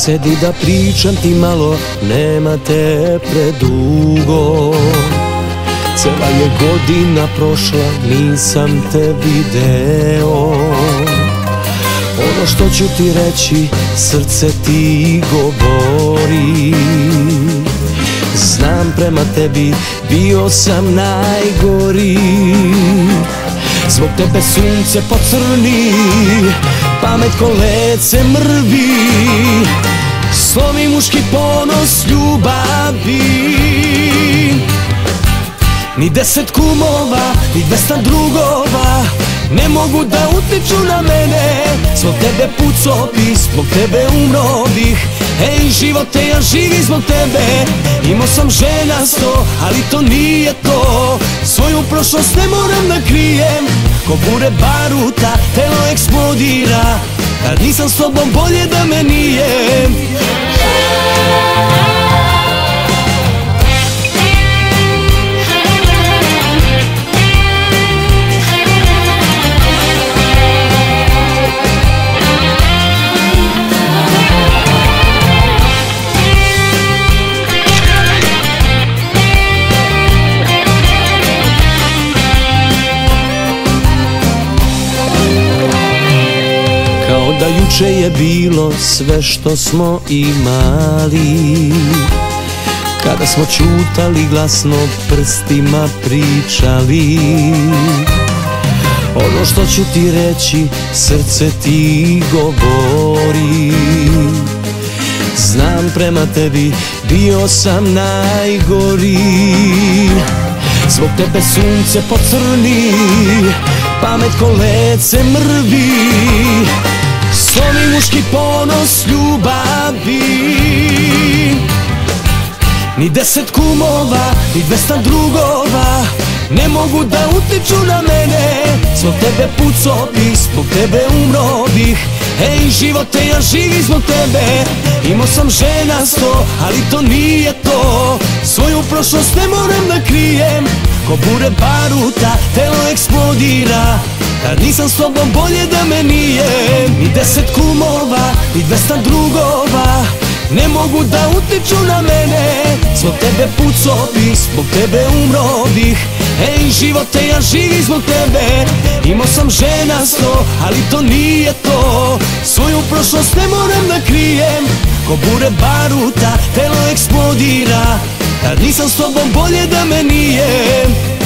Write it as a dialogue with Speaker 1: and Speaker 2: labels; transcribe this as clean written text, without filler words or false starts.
Speaker 1: Sedi da pričam ti malo, nema te predugo. Cela je godina prošla, nisam te video. Ono što ću ti reći, srce ti govori. Znam prema tebi, bio sam najgori. Zbog tebe sunce pocrni, pamet ko lece mrvi. Slomi muški ponos ljubavi. Ni 10 kumova, ni 200 drugova ne mogu da utiču na mene. Zbog tebe puco bih, zbog tebe umro bih. Ej živote, ja živim zbog tebe. Imao sam žena 100, ali to nije to. Svoju prošlost ne moram da krijem. Ko bure baruta, telo eksplodira. Kad nisam s tobom, bolje da me nije. Kao da juče je bilo sve što smo imali, kada smo čutali glasno prstima pričali. Ono što ću ti reći, srce ti govori. Znam prema tebi, bio sam najgori. Zbog tebe sunce pocrni, pamet ko lece mrvi. Slomi muški ponos ljubavi. Ni 10 kumova, ni 200 drugova ne mogu da utiču na mene. Zbog tebe puco bih, zbog tebe umro bih. Ej živote, ja živim zbog tebe. Imao sam žena 100, ali to nije to. Svoju prošlost ne moram da krijem. Ko bure baruta, telo eksplodira. Kad nisam s tobom, bolje da me nije. Ni 10 kumova, ni 200 drugova ne mogu da utiču na mene. Zbog tebe puco bih, zbog tebe umro bih. Ej živote, ja živim zbog tebe. Imao sam žena 100, ali to nije to. Svoju prošlost ne moram da krijem. Ko bure baruta, telo eksplodira. Kad nisam s tobom, bolje da me nije.